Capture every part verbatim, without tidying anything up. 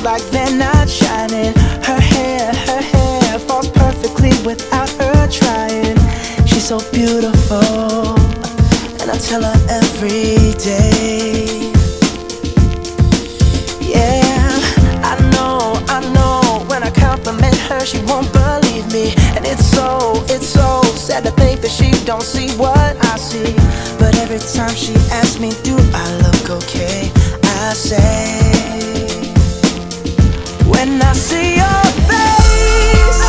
like they're not shining. Her hair, her hair falls perfectly without her trying. She's so beautiful, and I tell her every day. Yeah, I know, I know, when I compliment her she won't believe me. And it's so, it's so sad to think that she don't see what I see. But every time she asks me, do I look okay, I say, when I see your face,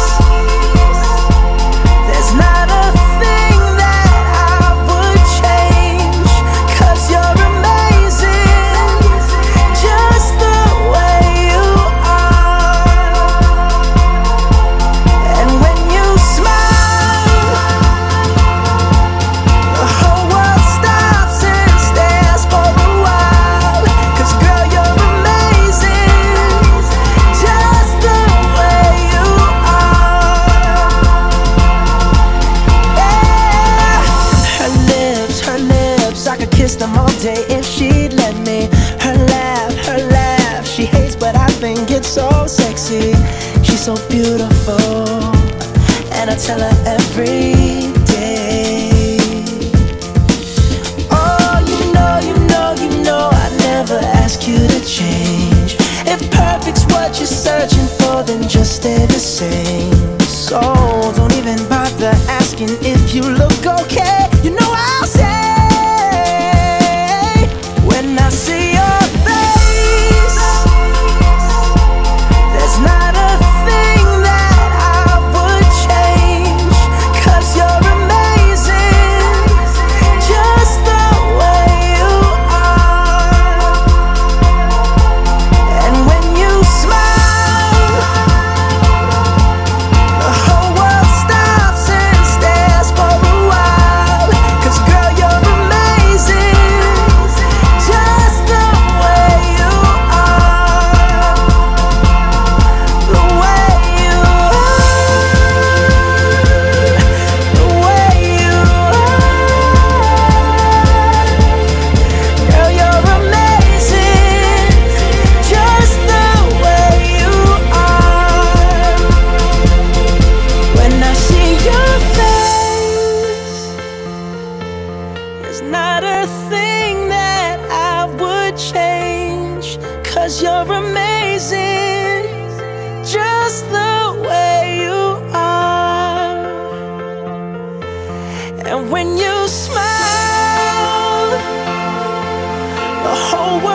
there's not a thing that I would change. 'Cause you're amazing, just the way you are. And when you smile, the whole world stops and stares for a while. 'Cause girl, you're amazing, just the way you are. Yeah. Her lips, her lips, I could kiss them all day if she'd let me. Her laugh, her laugh, she hates but I think it's so sexy. She's so beautiful, and I tell her every day. Oh, you know, you know, you know I'd never ask you to change. If perfect's what you're searching for, then just stay the same. So don't even bother asking if you look okay. You know I'll say, when I see your face, there's not a thing that I would change. 'Cause you're amazing, just the way you are. And when you smile, the whole world stops and stares for a while. 'Cause girl, you're amazing, just the way you are. The way you are, the way you are. Girl, you're amazing, just the way you are. When I see your face, there's not a thing that I would change. 'Cause you're amazing, just the way you are. And when you smile, the whole